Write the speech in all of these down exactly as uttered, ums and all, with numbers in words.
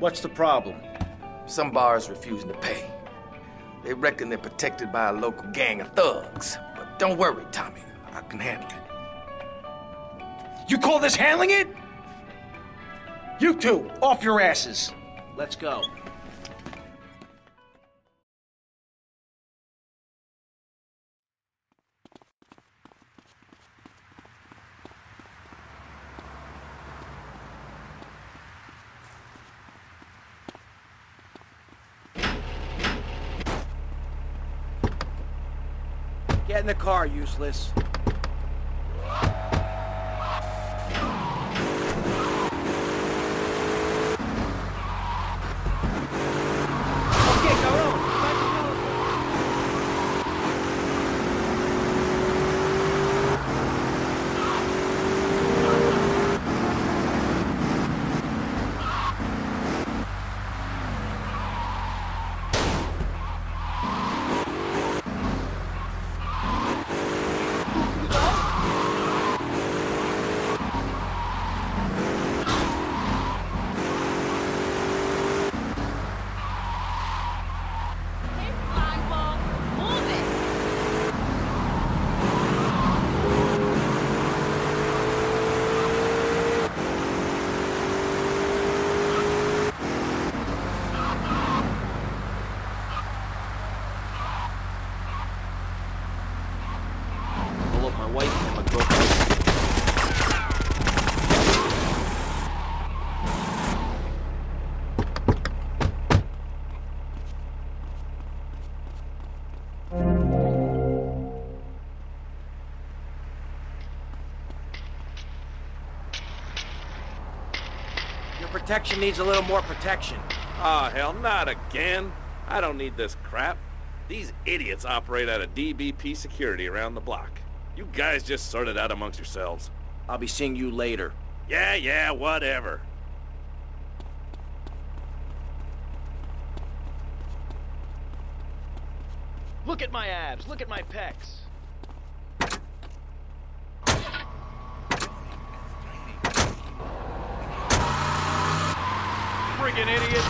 What's the problem? Some bars refusing to pay. They reckon they're protected by a local gang of thugs. But don't worry, Tommy. I can handle it. You call this handling it? You two, off your asses. Let's go. Get in the car, useless. Protection needs a little more protection. Oh, hell, not again. I don't need this crap. These idiots operate out of D B P security around the block. You guys just sort it out amongst yourselves. I'll be seeing you later. Yeah, yeah, whatever. Look at my abs, look at my pecs. Friggin' idiot!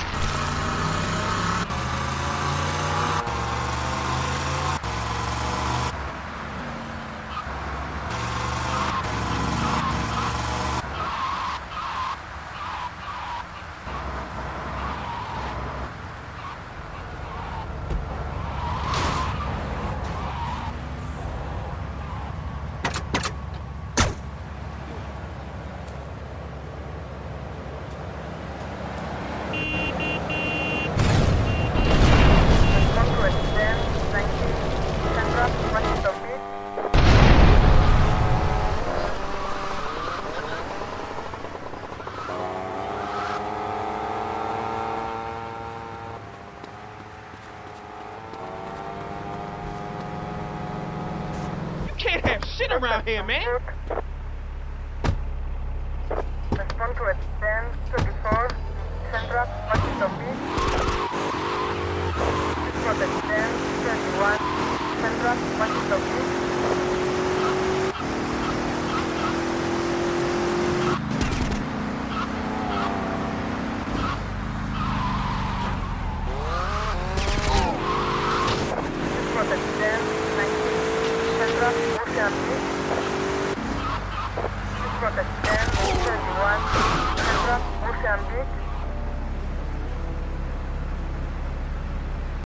Can't have shit around here, man. Respond to it. ten twenty-four Central Washington Beach. Respond to ten twenty-one Central Washington Beach. Respond to ten nineteen Central Ocean Beach. Protect ten thirty-one Central Ocean Beach.